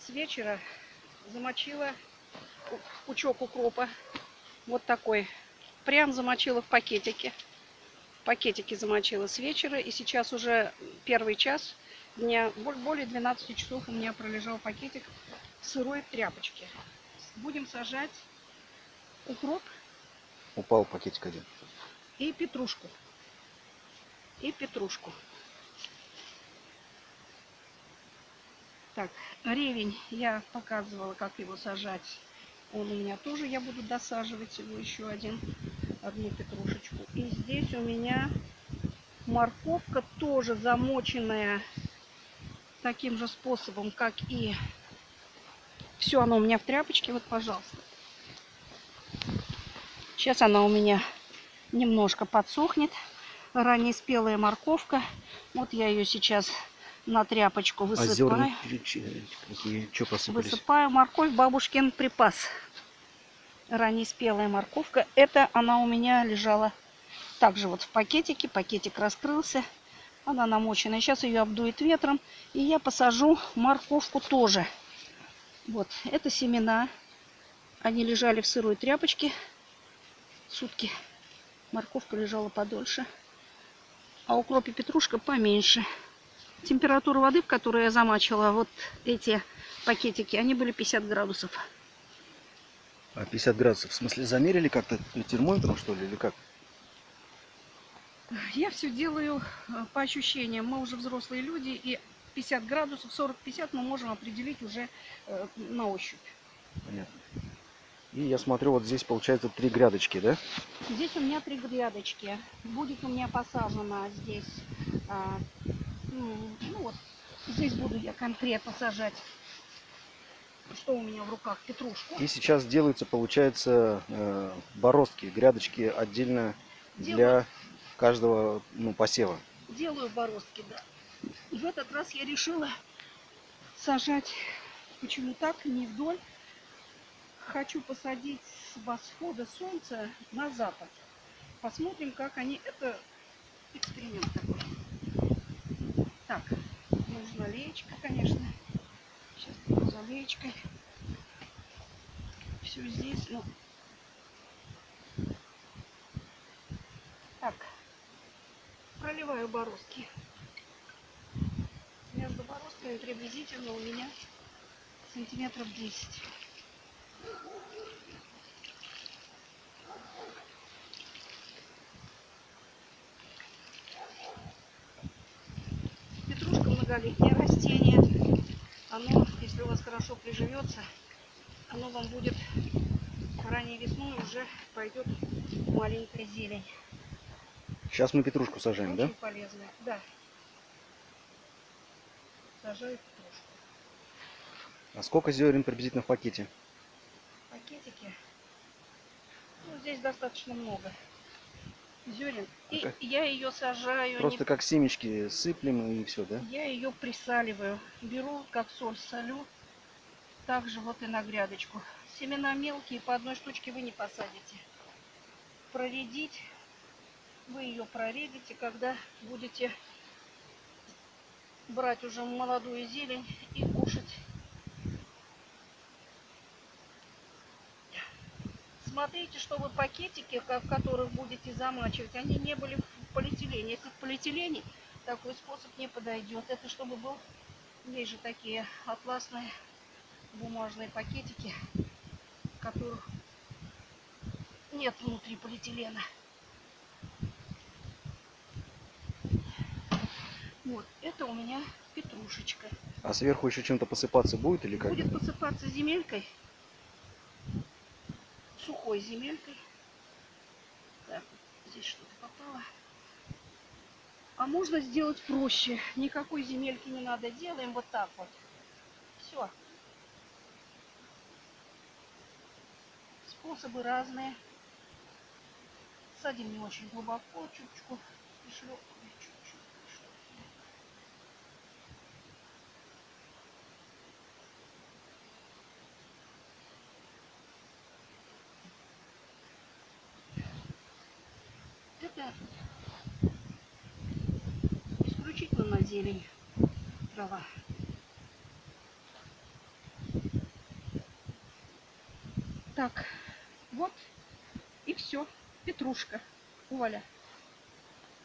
С вечера замочила пучок укропа. Вот такой. Прям замочила в пакетике. В пакетике замочила с вечера. И сейчас уже первый час дня. Более 12 часов у меня пролежал пакетик в сырой тряпочке. Будем сажать укроп. Упал пакетик один. И петрушку. И петрушку. Так, ревень я показывала, как его сажать. Он у меня тоже, я буду досаживать его еще одну петрушечку. И здесь у меня морковка тоже замоченная таким же способом, как и все оно у меня в тряпочке. Вот, пожалуйста. Сейчас она у меня немножко подсохнет. Ранее спелая морковка. Вот я ее сейчас на тряпочку высыпаю. А зерна что посыпались? Высыпаю морковь, бабушкин припас. Ранее спелая морковка. Это она у меня лежала также вот в пакетике. Пакетик раскрылся. Она намоченная. Сейчас ее обдует ветром. И я посажу морковку тоже. Вот. Это семена. Они лежали в сырой тряпочке. Сутки. Морковка лежала подольше. А укроп и петрушка поменьше. Температура воды, в которой я замачивала вот эти пакетики, они были 50 градусов. А 50 градусов, в смысле, замерили как-то термометром, что ли, или как? Я все делаю по ощущениям. Мы уже взрослые люди, и 50 градусов, 40-50 мы можем определить уже на ощупь. Понятно. И я смотрю, вот здесь получается 3 грядочки, да? Здесь у меня 3 грядочки. Будет у меня посажено здесь, ну вот, здесь буду я конкретно сажать, что у меня в руках, петрушку. И сейчас делаются, получается, бороздки, грядочки отдельно для каждого посева. Делаю бороздки, да. И в этот раз я решила сажать, почему так, не вдоль. Хочу посадить с восхода солнца на запад. Посмотрим, как они... Это эксперимент такой. Так, нужна леечка, конечно. Сейчас буду за леечкой. Все здесь, ну... Так, проливаю бороздки. Между бороздками приблизительно у меня сантиметров 10. Петрушка многолетнее растение. Оно, если у вас хорошо приживется, оно вам будет ранней весной уже пойдет маленькая зелень. Сейчас мы петрушку сажаем, очень да? Очень полезная, да. Сажаю петрушку. А сколько зерен приблизительно в пакете? В пакетике. Ну, здесь достаточно много зерен. И я ее сажаю. Просто как семечки сыплем и все, да? Я ее присаливаю. Беру, как соль солю. Также вот и на грядочку. Семена мелкие, по одной штучке вы не посадите. Проредить. Вы ее проредите, когда будете брать уже молодую зелень и кушать. Смотрите, чтобы пакетики, в которых будете замачивать, они не были в полиэтилене. Если в полиэтилене, такой способ не подойдет. Это чтобы был, есть же такие атласные бумажные пакетики, в которых нет внутри полиэтилена. Вот, это у меня петрушечка. А сверху еще чем-то посыпаться будет или как? Будет посыпаться земелькой. Сухой земелькой. Так, здесь что-то попало. А можно сделать проще. Никакой земельки не надо. Делаем вот так вот. Все. Способы разные. Садим не очень глубоко. Чуточку пришлепываем. Чуть-чуть пришлепываем. Это исключительно на зелень трава. Так, вот и все. Петрушка. Вуаля.